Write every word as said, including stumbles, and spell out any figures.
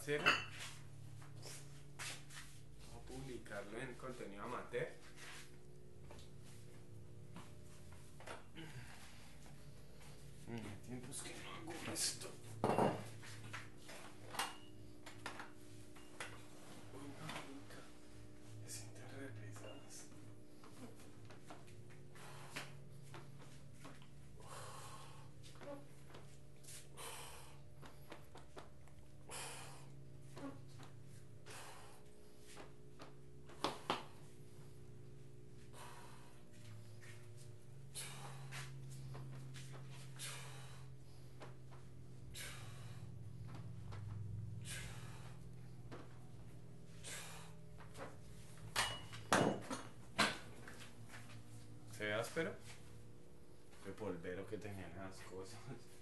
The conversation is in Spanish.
parcero. Vamos a publicarlo en contenido amateur. Mira, tiempos que no hago esto. Uy, marica, me siento re pesadas. ¿Se ve áspero? El polvero que tenían las cosas.